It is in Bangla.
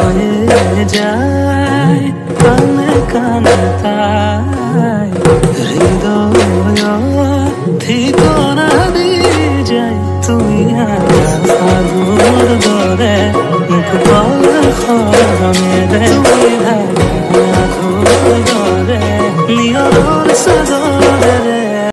হয়ে যায় কানে কানে তাই হৃদয় ঠিকনা দিয়ে যায় তুমি ফাগুন দরে